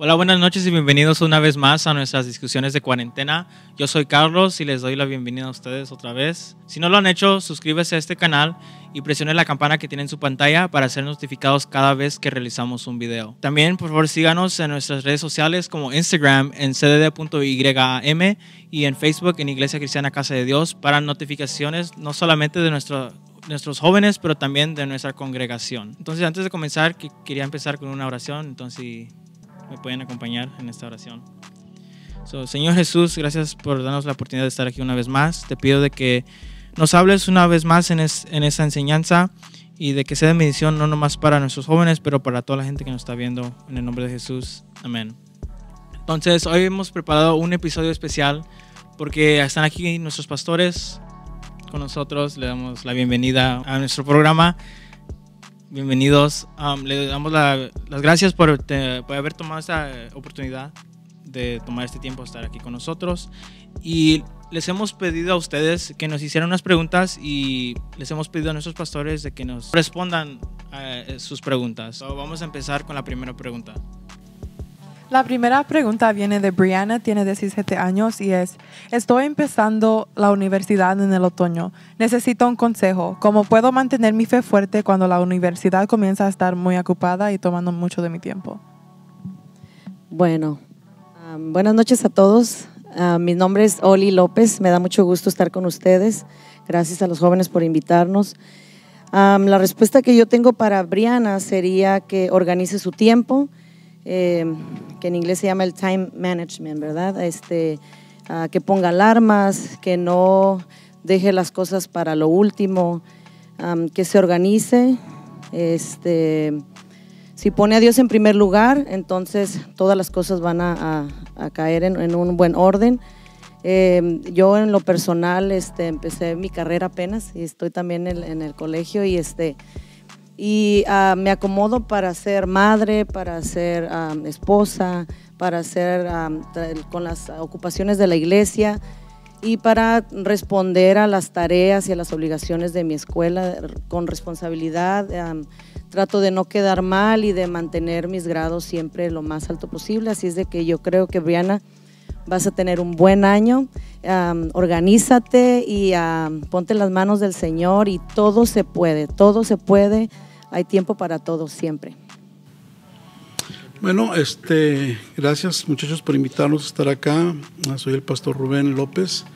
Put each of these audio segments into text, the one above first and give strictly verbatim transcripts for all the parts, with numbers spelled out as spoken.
Hola, buenas noches y bienvenidos una vez más a nuestras discusiones de cuarentena. Yo soy Carlos y les doy la bienvenida a ustedes otra vez. Si no lo han hecho, suscríbase a este canal y presione la campana que tiene en su pantalla para ser notificados cada vez que realizamos un video. También, por favor, síganos en nuestras redes sociales como Instagram en c d d punto y a m y en Facebook en Iglesia Cristiana Casa de Dios para notificaciones no solamente de nuestro nuestros jóvenes, pero también de nuestra congregación. Entonces, antes de comenzar, que quería empezar con una oración, entonces me pueden acompañar en esta oración. So, Señor Jesús, gracias por darnos la oportunidad de estar aquí una vez más. Te pido de que nos hables una vez más en, es, en esa enseñanza y de que sea de bendición no nomás para nuestros jóvenes, pero para toda la gente que nos está viendo. En el nombre de Jesús, amén. Entonces, hoy hemos preparado un episodio especial porque están aquí nuestros pastores con nosotros. Le damos la bienvenida a nuestro programa. Bienvenidos. Um, le damos la, las gracias por, te, por haber tomado esta oportunidad de tomar este tiempo de estar aquí con nosotros. Y les hemos pedido a ustedes que nos hicieran unas preguntas y les hemos pedido a nuestros pastores de que nos respondan a sus preguntas. So, vamos a empezar con la primera pregunta. La primera pregunta viene de Brianna, tiene diecisiete años y es: estoy empezando la universidad en el otoño. Necesito un consejo. ¿Cómo puedo mantener mi fe fuerte cuando la universidad comienza a estar muy ocupada y tomando mucho de mi tiempo? Bueno, um, buenas noches a todos. Uh, mi nombre es Oli López. Me da mucho gusto estar con ustedes. Gracias a los jóvenes por invitarnos. Um, la respuesta que yo tengo para Brianna sería que organice su tiempo. Eh, que en inglés se llama el time management, ¿verdad? Este, uh, que ponga alarmas, que no deje las cosas para lo último, um, que se organice. Este, si pone a Dios en primer lugar, entonces todas las cosas van a, a, a caer en, en un buen orden. Eh, yo en lo personal este, empecé mi carrera apenas y estoy también en, en el colegio y este Y uh, me acomodo para ser madre, para ser um, esposa, para ser um, con las ocupaciones de la iglesia y para responder a las tareas y a las obligaciones de mi escuela con responsabilidad. Um, trato de no quedar mal y de mantener mis grados siempre lo más alto posible. Así es de que yo creo que, Brianna, vas a tener un buen año. Um, organízate y um, ponte en las manos del Señor y todo se puede, todo se puede. Hay tiempo para todo siempre. Bueno, este, gracias muchachos por invitarnos a estar acá. Soy el pastor Rubén López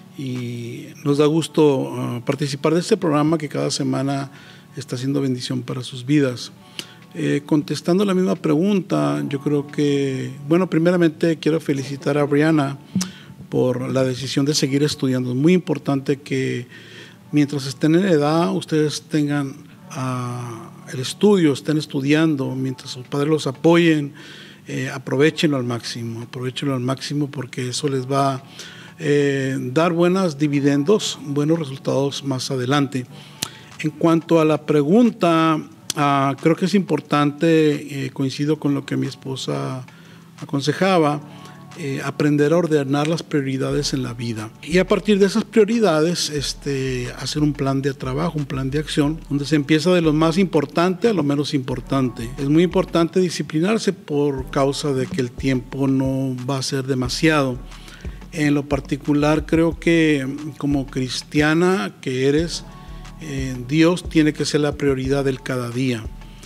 y nos da gusto uh, participar de este programa que cada semana está haciendo bendición para sus vidas. Eh, contestando la misma pregunta, yo creo que, bueno, primeramente quiero felicitar a Brianna por la decisión de seguir estudiando. Es muy importante que mientras estén en edad, ustedes tengan uh, el estudio, estén estudiando, mientras sus padres los apoyen, eh, aprovechenlo al máximo, aprovechenlo al máximo porque eso les va a eh, dar buenos dividendos, buenos resultados más adelante. En cuanto a la pregunta, Uh, creo que es importante, eh, coincido con lo que mi esposa aconsejaba, eh, aprender a ordenar las prioridades en la vida y a partir de esas prioridades este, hacer un plan de trabajo, un plan de acción donde se empieza de lo más importante a lo menos importante. Es muy importante disciplinarse por causa de que el tiempo no va a ser demasiado. En lo particular creo que como cristiana que eres, Eh, Dios tiene que ser la prioridad del cada día,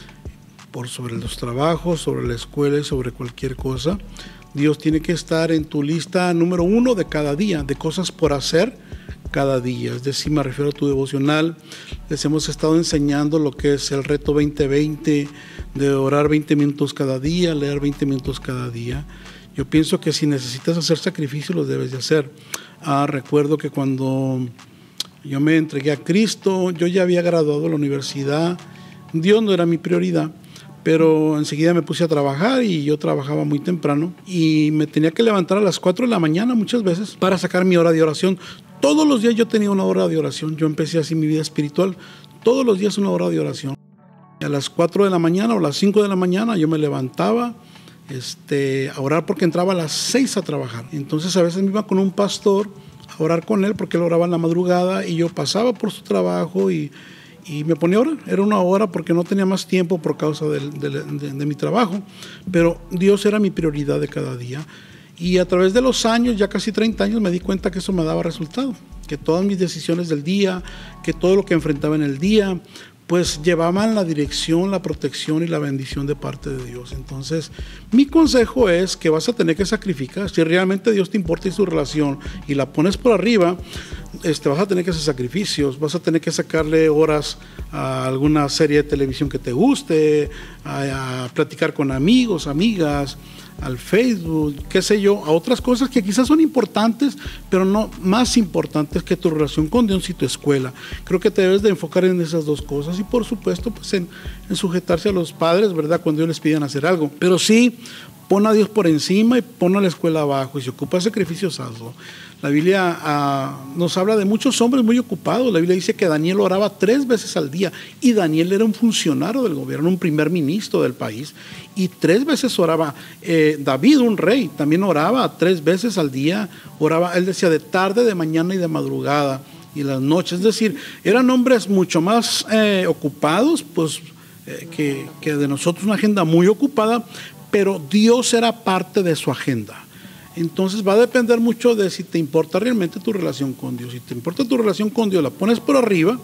por sobre los trabajos, sobre la escuela y sobre cualquier cosa. Dios tiene que estar en tu lista número uno de cada día, de cosas por hacer cada día. Es decir, me refiero a tu devocional. Les hemos estado enseñando lo que es el reto veinte veinte, de orar veinte minutos cada día, leer veinte minutos cada día. Yo pienso que si necesitas hacer sacrificios, los debes de hacer. Ah, recuerdo que cuando yo me entregué a Cristo, yo ya había graduado de la universidad, Dios no era mi prioridad, pero enseguida me puse a trabajar y yo trabajaba muy temprano y me tenía que levantar a las cuatro de la mañana muchas veces para sacar mi hora de oración. Todos los días yo tenía una hora de oración, yo empecé así mi vida espiritual, todos los días una hora de oración. A las cuatro de la mañana o las cinco de la mañana yo me levantaba este, a orar porque entraba a las seis a trabajar. Entonces a veces me iba con un pastor a orar con él porque él oraba en la madrugada y yo pasaba por su trabajo y, y me ponía a orar. Era una hora porque no tenía más tiempo por causa de, de, de, de mi trabajo, pero Dios era mi prioridad de cada día. Y a través de los años, ya casi treinta años, me di cuenta que eso me daba resultado, que todas mis decisiones del día, que todo lo que enfrentaba en el día, pues llevaban la dirección, la protección y la bendición de parte de Dios. Entonces, mi consejo es que vas a tener que sacrificar. Si realmente Dios te importa y su relación y la pones por arriba, este, vas a tener que hacer sacrificios, vas a tener que sacarle horas a alguna serie de televisión que te guste, a, a platicar con amigos, amigas, al Facebook, qué sé yo, a otras cosas que quizás son importantes, pero no más importantes que tu relación con Dios y tu escuela. Creo que te debes de enfocar en esas dos cosas y por supuesto pues en, en sujetarse a los padres, ¿verdad? Cuando ellos les pidan hacer algo, pero sí, pon a Dios por encima y pon a la escuela abajo, y si ocupas sacrificios, hazlo. La Biblia uh, nos habla de muchos hombres muy ocupados. La Biblia dice que Daniel oraba tres veces al día, y Daniel era un funcionario del gobierno, un primer ministro del país, y tres veces oraba. eh, David, un rey, también oraba tres veces al día, oraba, él decía de tarde, de mañana y de madrugada, y las noches. Es decir, eran hombres mucho más eh, ocupados pues, eh, que, que de nosotros, una agenda muy ocupada, pero Dios era parte de su agenda. Entonces va a depender mucho de si te importa realmente tu relación con Dios. Si te importa tu relación con Dios, la pones por arriba,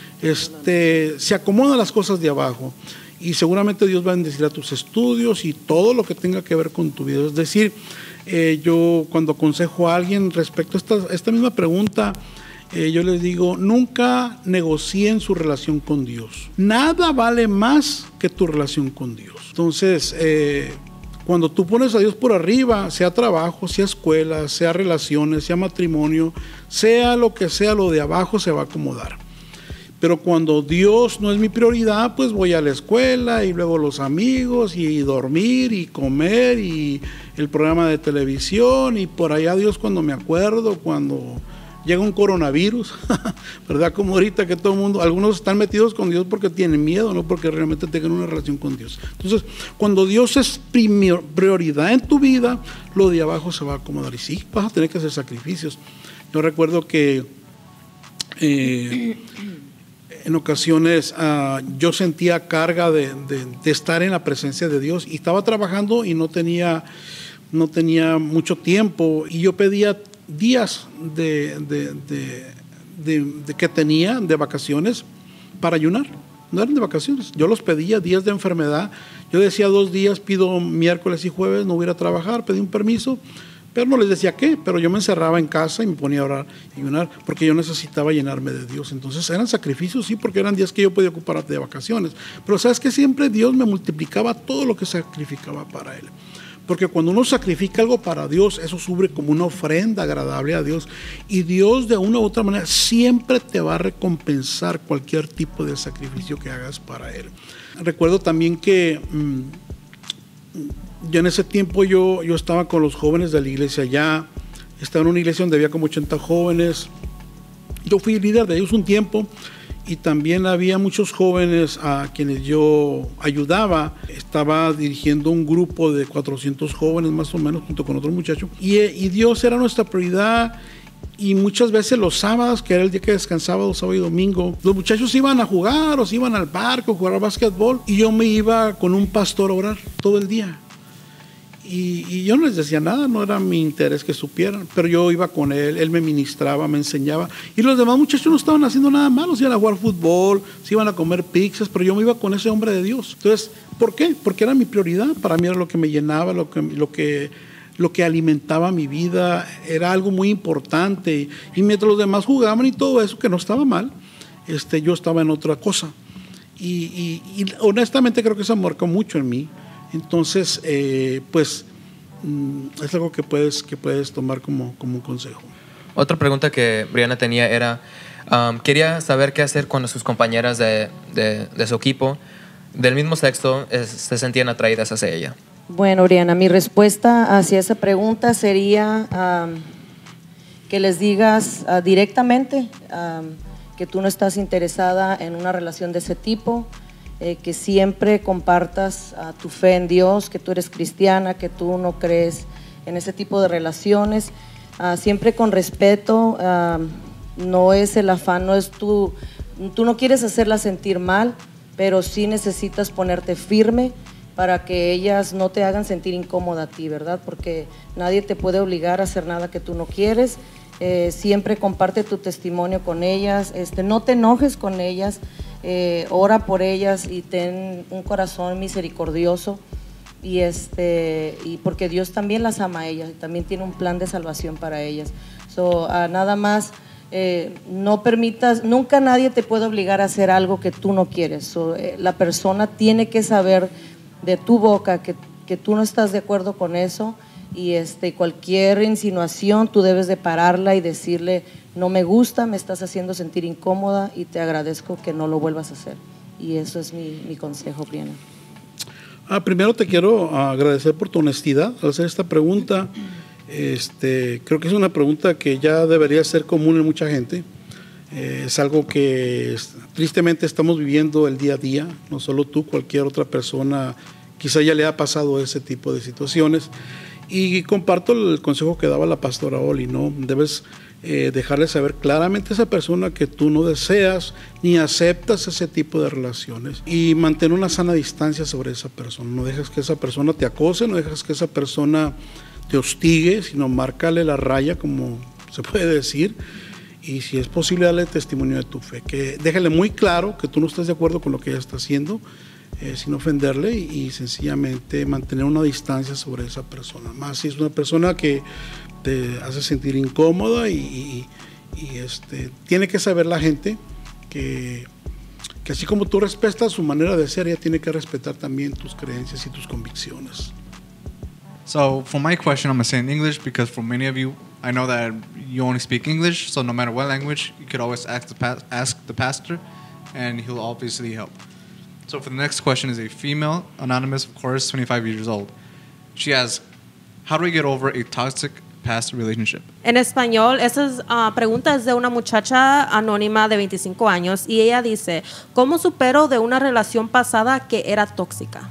este, se acomodan las cosas de abajo, y seguramente Dios va a bendecir a tus estudios y todo lo que tenga que ver con tu vida. Es decir, eh, yo cuando aconsejo a alguien respecto a esta, esta misma pregunta, eh, yo les digo, nunca negocien su relación con Dios. Nada vale más que tu relación con Dios. Entonces, eh, cuando tú pones a Dios por arriba, sea trabajo, sea escuela, sea relaciones, sea matrimonio, sea lo que sea, lo de abajo se va a acomodar. Pero cuando Dios no es mi prioridad, pues voy a la escuela y luego los amigos y dormir y comer y el programa de televisión y por allá Dios cuando me acuerdo, cuando llega un coronavirus, ¿verdad? Como ahorita que todo el mundo, algunos están metidos con Dios porque tienen miedo, no porque realmente tengan una relación con Dios. Entonces, cuando Dios es prioridad en tu vida, lo de abajo se va a acomodar. Y sí, vas a tener que hacer sacrificios. Yo recuerdo que eh, en ocasiones uh, yo sentía carga de, de, de estar en la presencia de Dios y estaba trabajando y no tenía, no tenía mucho tiempo y yo pedía días de, de, de, de, de que tenía de vacaciones para ayunar. No eran de vacaciones, yo los pedía, días de enfermedad. Yo decía dos días, pido miércoles y jueves, no voy a ir a trabajar, pedí un permiso, pero no les decía qué, pero yo me encerraba en casa y me ponía a orar y ayunar porque yo necesitaba llenarme de Dios. Entonces eran sacrificios, sí, porque eran días que yo podía ocupar de vacaciones, pero sabes que siempre Dios me multiplicaba todo lo que sacrificaba para Él. Porque cuando uno sacrifica algo para Dios, eso sube como una ofrenda agradable a Dios. Y Dios de una u otra manera siempre te va a recompensar cualquier tipo de sacrificio que hagas para Él. Recuerdo también que mmm, ya en ese tiempo yo, yo estaba con los jóvenes de la iglesia ya. Estaba en una iglesia donde había como ochenta jóvenes. Yo fui líder de ellos un tiempo. Y también había muchos jóvenes a quienes yo ayudaba. Estaba dirigiendo un grupo de cuatrocientos jóvenes más o menos junto con otro muchacho. Y, y Dios era nuestra prioridad. Y muchas veces los sábados, que era el día que descansaba, los sábados y domingo, los muchachos iban a jugar o se iban al parque o jugar a básquetbol. Y yo me iba con un pastor a orar todo el día. Y, y yo no les decía nada, no era mi interés que supieran, pero yo iba con él, él me ministraba, me enseñaba, y los demás muchachos no estaban haciendo nada malo, se iban a jugar fútbol, se iban a comer pizzas, pero yo me iba con ese hombre de Dios. Entonces, ¿por qué? Porque era mi prioridad, para mí era lo que me llenaba, lo que, lo que, lo que alimentaba mi vida, era algo muy importante, y, y mientras los demás jugaban y todo eso, que no estaba mal, este, yo estaba en otra cosa, y, y, y honestamente creo que eso marcó mucho en mí. Entonces, eh, pues, mm, es algo que puedes, que puedes tomar como, como un consejo. Otra pregunta que Brianna tenía era, um, quería saber qué hacer cuando sus compañeras de, de, de su equipo del mismo sexo es, se sentían atraídas hacia ella. Bueno, Brianna, mi respuesta hacia esa pregunta sería um, que les digas uh, directamente um, que tú no estás interesada en una relación de ese tipo. Eh, que siempre compartas uh, tu fe en Dios, que tú eres cristiana, que tú no crees en ese tipo de relaciones, uh, siempre con respeto. Uh, no es el afán, no es tu, tú no quieres hacerlas sentir mal, pero sí necesitas ponerte firme para que ellas no te hagan sentir incómoda a ti, ¿verdad? Porque nadie te puede obligar a hacer nada que tú no quieres. Eh, siempre comparte tu testimonio con ellas, este, no te enojes con ellas, eh, ora por ellas y ten un corazón misericordioso, y, este, y porque Dios también las ama a ellas y también tiene un plan de salvación para ellas. So, uh, nada más, eh, no permitas, nunca nadie te puede obligar a hacer algo que tú no quieres. So, eh, la persona tiene que saber de tu boca que, que tú no estás de acuerdo con eso, y este, cualquier insinuación tú debes de pararla y decirle: no me gusta, me estás haciendo sentir incómoda y te agradezco que no lo vuelvas a hacer. Y eso es mi, mi consejo, Brianna. Ah, primero te quiero agradecer por tu honestidad al hacer esta pregunta. Este, creo que es una pregunta que ya debería ser común en mucha gente. Eh, es algo que es, tristemente estamos viviendo el día a día, no solo tú, cualquier otra persona quizá ya le ha pasado ese tipo de situaciones. Y comparto el consejo que daba la pastora Oli, ¿no? Debes eh, dejarle saber claramente a esa persona que tú no deseas ni aceptas ese tipo de relaciones, y mantener una sana distancia sobre esa persona. No dejes que esa persona te acose, no dejes que esa persona te hostigue, sino márcale la raya, como se puede decir, y si es posible darle testimonio de tu fe, que déjale muy claro que tú no estás de acuerdo con lo que ella está haciendo, Eh, sin ofenderle, y, y sencillamente mantener una distancia sobre esa persona. Más si es una persona que te hace sentir incómoda, y, y, y este, tiene que saber la gente que, que así como tú respetas su manera de ser, ella tiene que respetar también tus creencias y tus convicciones. So for my question, I'm going to say in English, because for many of you, I know that you only speak English, so no matter what language, you could always ask the, pa- ask the pastor, and he'll obviously help. So for the next question is a female, anonymous, of course, twenty-five years old. She asks, how do I get over a toxic past relationship? En español, esa uh, pregunta es de una muchacha anónima de veinticinco años, y ella dice: ¿cómo supero de una relación pasada que era tóxica?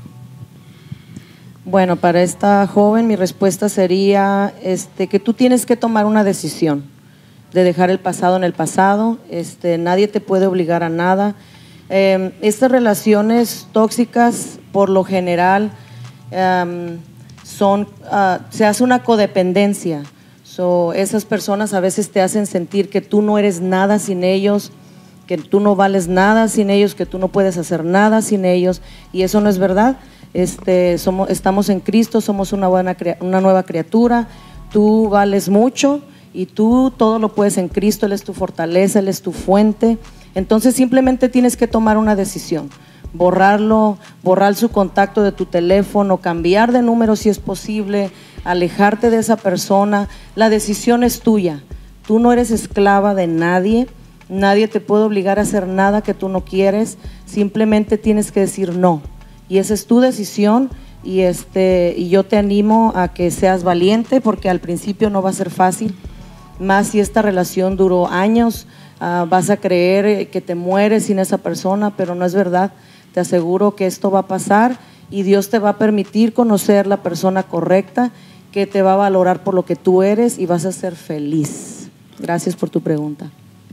Bueno, para esta joven mi respuesta sería este, que tú tienes que tomar una decisión de dejar el pasado en el pasado. Este, nadie te puede obligar a nada. Eh, estas relaciones tóxicas, por lo general, um, son, uh, se hace una codependencia. So, esas personas a veces te hacen sentir que tú no eres nada sin ellos, que tú no vales nada sin ellos, que tú no puedes hacer nada sin ellos, y eso no es verdad. Este, somos, estamos en Cristo, somos una, buena, una nueva criatura, tú vales mucho y tú todo lo puedes en Cristo, Él es tu fortaleza, Él es tu fuente. Entonces simplemente tienes que tomar una decisión, borrarlo, borrar su contacto de tu teléfono, cambiar de número si es posible, alejarte de esa persona. La decisión es tuya, tú no eres esclava de nadie, nadie te puede obligar a hacer nada que tú no quieres, simplemente tienes que decir no, y esa es tu decisión. Y, este, y yo te animo a que seas valiente, porque al principio no va a ser fácil, más si esta relación duró años. Uh, vas a creer que te mueres sin esa persona, pero no es verdad. Te aseguro que esto va a pasar, y Dios te va a permitir conocer la persona correcta, que te va a valorar por lo que tú eres, y vas a ser feliz. Gracias por tu pregunta.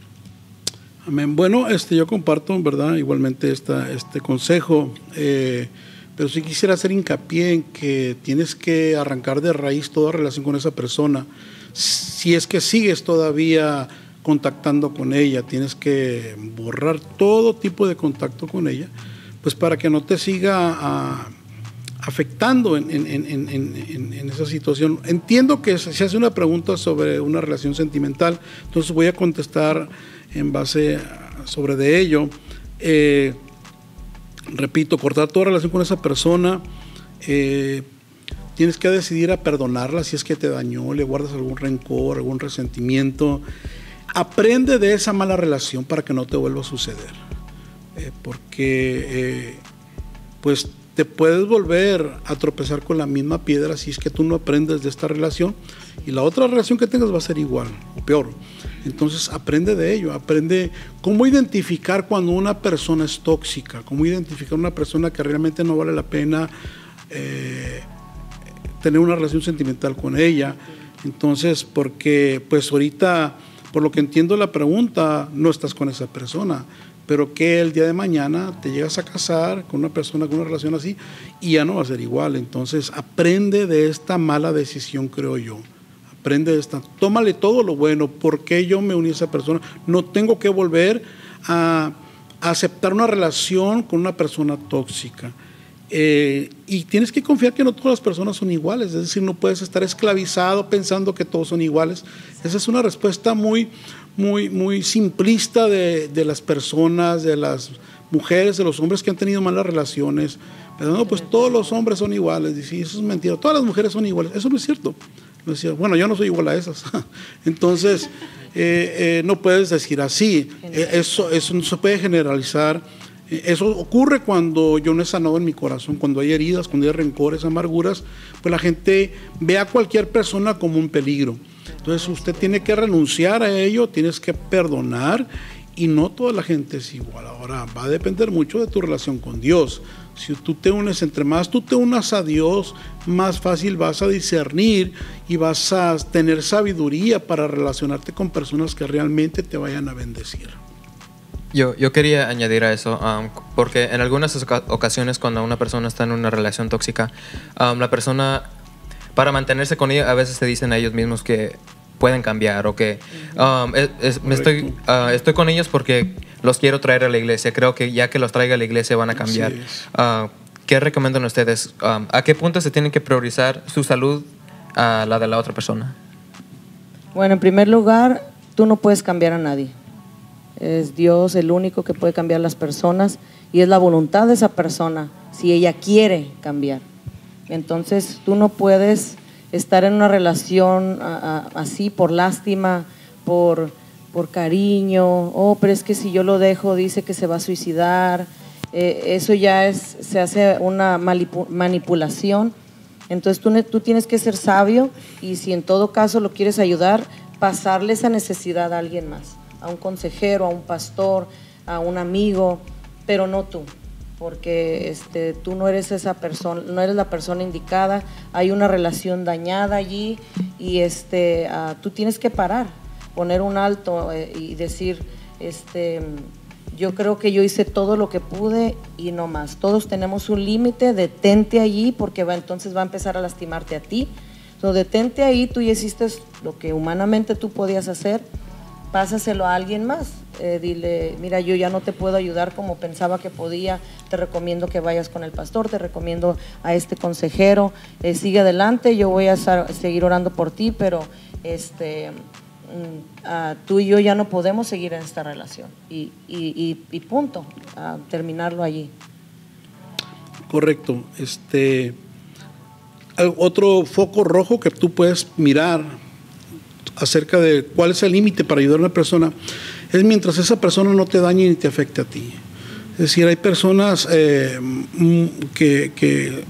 Amén. Bueno, este, yo comparto, ¿verdad?, igualmente esta, este consejo, eh, pero sí quisiera hacer hincapié en que tienes que arrancar de raíz toda relación con esa persona. Si es que sigues todavía contactando con ella, tienes que borrar todo tipo de contacto con ella, pues para que no te siga a, afectando en, en, en, en, en, en esa situación. Entiendo que se hace una pregunta sobre una relación sentimental, entonces voy a contestar en base a, sobre de ello. Eh, repito, cortar toda relación con esa persona. eh, Tienes que decidir a perdonarla si es que te dañó, le guardas algún rencor, algún resentimiento. Aprende de esa mala relación para que no te vuelva a suceder, eh, porque eh, pues te puedes volver a tropezar con la misma piedra si es que tú no aprendes de esta relación, y la otra relación que tengas va a ser igual o peor. Entonces aprende de ello, aprende cómo identificar cuando una persona es tóxica, cómo identificar una persona que realmente no vale la pena eh, tener una relación sentimental con ella. Entonces, porque pues ahorita Por lo que entiendo la pregunta, no estás con esa persona, pero que el día de mañana te llegas a casar con una persona con una relación así y ya no va a ser igual. Entonces aprende de esta mala decisión, creo yo. Aprende de esta, tómale todo lo bueno. ¿Por qué yo me uní a esa persona? No tengo que volver a, a aceptar una relación con una persona tóxica. Eh, y tienes que confiar que no todas las personas son iguales, es decir, no puedes estar esclavizado pensando que todos son iguales. Esa es una respuesta muy, muy, muy simplista de, de las personas, de las mujeres, de los hombres que han tenido malas relaciones. Pero no, pues todos los hombres son iguales. Dice, eso es mentira, todas las mujeres son iguales. Eso no es cierto. No es cierto. Bueno, yo no soy igual a esas. Entonces, eh, eh, no puedes decir así. Eh, eso, eso no se puede generalizar. Eso ocurre cuando yo no he sanado en mi corazón, cuando hay heridas, cuando hay rencores, amarguras, pues la gente ve a cualquier persona como un peligro. Entonces usted tiene que renunciar a ello, tienes que perdonar y no toda la gente es igual. Ahora va a depender mucho de tu relación con Dios. Si tú te unes, entre más tú te unas a Dios, más fácil vas a discernir y vas a tener sabiduría para relacionarte con personas que realmente te vayan a bendecir. Yo, yo quería añadir a eso, um, porque en algunas ocasiones cuando una persona está en una relación tóxica, um, la persona, para mantenerse con ella, a veces se dicen a ellos mismos que pueden cambiar o que um, es, es, me estoy, uh, estoy con ellos porque los quiero traer a la iglesia. Creo que ya que los traiga a la iglesia van a cambiar. Uh, ¿Qué recomiendan ustedes? Um, ¿A qué punto se tiene que priorizar su salud a la de la otra persona? Bueno, en primer lugar, tú no puedes cambiar a nadie. Es Dios el único que puede cambiar las personas y es la voluntad de esa persona si ella quiere cambiar. Entonces tú no puedes estar en una relación a, a, así por lástima, por, por cariño. Oh, pero es que si yo lo dejo dice que se va a suicidar. Eh, eso ya es, se hace una manipulación. Entonces tú, tú tienes que ser sabio y si en todo caso lo quieres ayudar, pasarle esa necesidad a alguien más, a un consejero, a un pastor, a un amigo, pero no tú, porque este, tú no eres esa persona, no eres la persona indicada, hay una relación dañada allí y este, uh, tú tienes que parar, poner un alto eh, y decir, este, yo creo que yo hice todo lo que pude y no más. Todos tenemos un límite, detente allí porque va, entonces va a empezar a lastimarte a ti. So, detente ahí, tú ya hiciste lo que humanamente tú podías hacer, pásaselo a alguien más, eh, dile, mira, yo ya no te puedo ayudar como pensaba que podía, te recomiendo que vayas con el pastor, te recomiendo a este consejero, eh, sigue adelante, yo voy a estar, seguir orando por ti, pero este, mm, uh, tú y yo ya no podemos seguir en esta relación y, y, y, y punto, uh, terminarlo allí. Correcto. Este, otro foco rojo que tú puedes mirar acerca de cuál es el límite para ayudar a una persona es mientras esa persona no te dañe ni te afecte a ti. Es decir, hay personas eh, que, que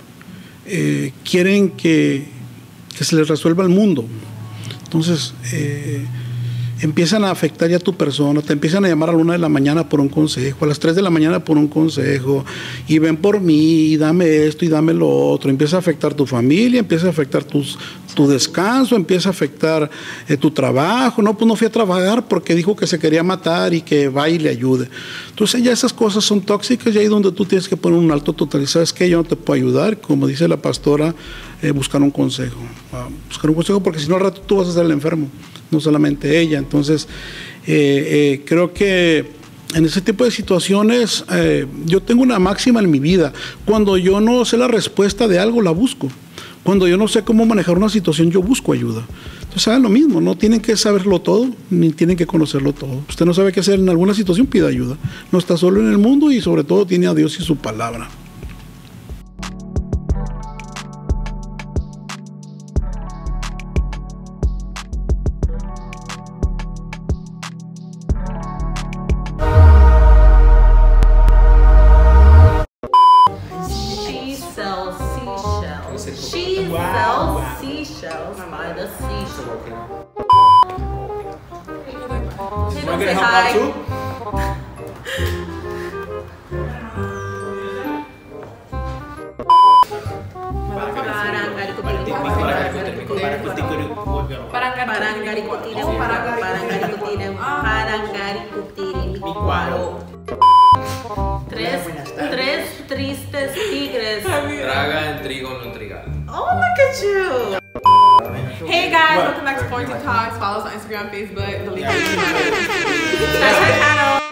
eh, quieren que, que se les resuelva el mundo. Entonces eh, empiezan a afectar ya a tu persona, te empiezan a llamar a la una de la mañana por un consejo, a las tres de la mañana por un consejo, y ven por mí, y dame esto y dame lo otro. Empieza a afectar tu familia, empieza a afectar tus, tu descanso, empieza a afectar eh, tu trabajo. No, pues no fui a trabajar porque dijo que se quería matar y que va y le ayude. Entonces ya esas cosas son tóxicas y ahí es donde tú tienes que poner un alto total. ¿Sabes qué? Yo no te puedo ayudar, como dice la pastora, eh, buscar un consejo. Uh, buscar un consejo porque si no al rato tú vas a ser el enfermo, no solamente ella. Entonces, eh, eh, creo que en ese tipo de situaciones eh, yo tengo una máxima en mi vida. Cuando yo no sé la respuesta de algo, la busco. Cuando yo no sé cómo manejar una situación, yo busco ayuda. Entonces hagan lo mismo, no tienen que saberlo todo, ni tienen que conocerlo todo. Usted no sabe qué hacer en alguna situación, pida ayuda. No está solo en el mundo y sobre todo tiene a Dios y su palabra. Tres, tres tristes tigres. Tragan trigo no trigal. Oh, look at you. Hey guys, welcome back to Quarantine Talks. Follow us on Instagram, Facebook, the link. That's our channel.